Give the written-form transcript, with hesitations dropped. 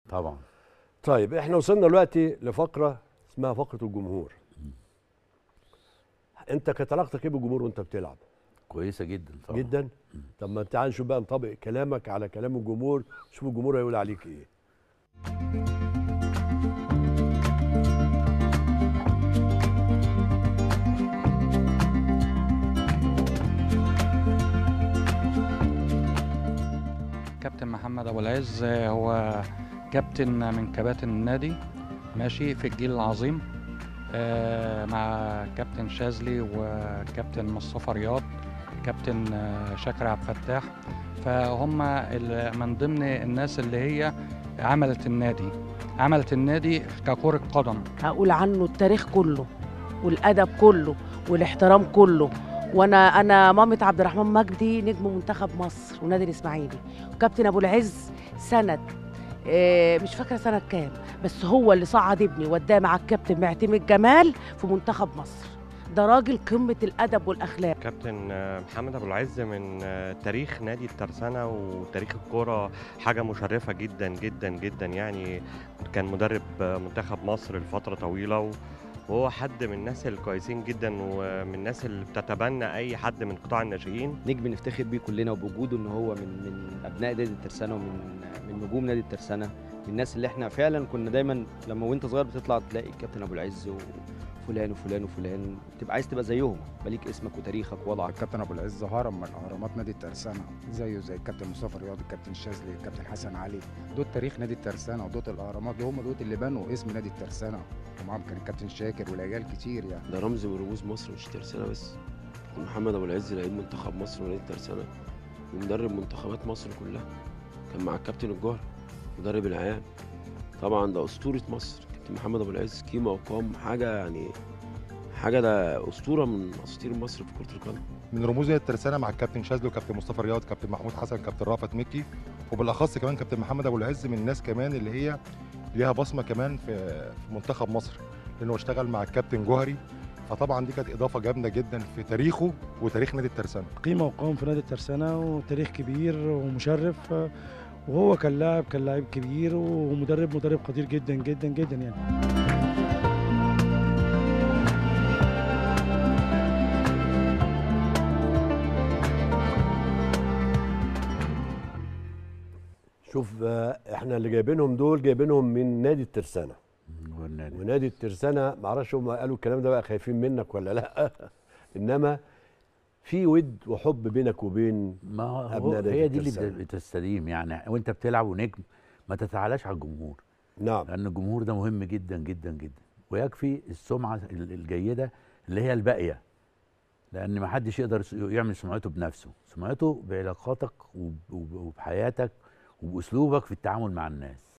طبعا. طيب احنا وصلنا دلوقتي لفقره اسمها فقره الجمهور. انت كانت علاقتك ايه بالجمهور وانت بتلعب؟ كويسه جدا طبعا. جدا. طب ما تعال نشوف بقى، نطبق كلامك على كلام الجمهور، شوف الجمهور هيقول عليك ايه. كابتن محمد ابو العز هو كابتن من كباتن النادي، ماشي في الجيل العظيم، مع كابتن شاذلي وكابتن مصطفى رياض، كابتن شاكر عبد الفتاح. فهم من ضمن الناس اللي هي عملت النادي ككرة قدم. هقول عنه التاريخ كله والادب كله والاحترام كله. وانا مامة عبد الرحمن مجدي نجم منتخب مصر ونادي الاسماعيلي، وكابتن ابو العز سنه مش فاكره سنه كام، بس هو اللي صعد ابني وداه مع الكابتن معتمد جمال في منتخب مصر. ده راجل قمه الادب والاخلاق. كابتن محمد ابو العز من تاريخ نادي الترسانة وتاريخ الكوره حاجه مشرفه جدا جدا جدا. يعني كان مدرب منتخب مصر لفتره طويله، وهو حد من الناس الكويسين جدا ومن الناس اللي بتتبنى اي حد من قطاع الناشئين. نجم نفتخر بيه كلنا وبوجوده، ان هو من ابناء نادي الترسانة ومن نجوم نادي الترسانة، من الناس اللي احنا فعلا كنا دايما لما وانت صغير بتطلع تلاقي الكابتن ابو العز وفلان وفلان وفلان، تبقى عايز تبقى زيهم، بليك اسمك وتاريخك ووضعك. الكابتن ابو العز هرم من اهرامات نادي الترسانة، زيه زي الكابتن مصطفى رياض، الكابتن شاذلي، الكابتن حسن علي. دول تاريخ نادي الترسانة ودول الاهرامات، دول هم دول اللي بنوا اسم نادي الترسانة، ومعاهم كان الكابتن شاكر والاجيال كتير. يعني ده رمز من رموز مصر، مش ترسانة بس. محمد ابو العز لعيب منتخب مصر ونادي الترسانة ومدرب منتخبات مصر كلها، كان مع الكابتن الجوهري مدرب العيال. طبعا ده اسطوره مصر، كابتن محمد ابو العز قيمه وقام، حاجه يعني حاجه، ده اسطوره من اساطير مصر في كره القدم. من رموز الترسانة مع الكابتن شاذلي وكابتن مصطفى رياض، كابتن محمود حسن، كابتن رافت مكي، وبالاخص كمان كابتن محمد ابو العز من الناس كمان اللي هي ليها بصمه كمان في منتخب مصر، لانه اشتغل مع الكابتن جوهري. فطبعا دي كانت اضافه جامده جدا في تاريخه وتاريخ نادي الترسانة. قيمه وقام في نادي الترسانة وتاريخ كبير ومشرف، وهو كان لاعب كبير ومدرب قدير جدا جدا جدا يعني. شوف احنا اللي جايبينهم دول جايبينهم من نادي الترسانة. ونادي الترسانة معرفش هم قالوا الكلام ده بقى خايفين منك ولا لا انما في ود وحب بينك وبين ما هو ابناء نادي هي دي الترسانة. اللي بتستديم يعني، وانت بتلعب ونجم ما تتعالاش على الجمهور. نعم. لان الجمهور ده مهم جدا جدا جدا، ويكفي السمعه الجيده اللي هي الباقيه، لان ما حدش يقدر يعمل سمعته بنفسه، سمعته بعلاقاتك وبحياتك وباسلوبك في التعامل مع الناس.